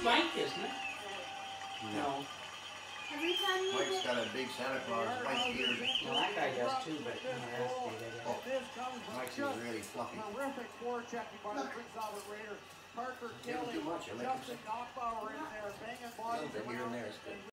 Mike, isn't it? No. Every time you Mike's got a big Santa Claus white beard. Well, that guy does too, but you know, that's the idea. Oh, Mike's is really fluffy. Terrific forechecking by the Prince Albert Raiders. Parker He doesn't Kelly, do much. I like Justin him. Knockbauer in there, banging A little bodies bit here and around. there. It's good.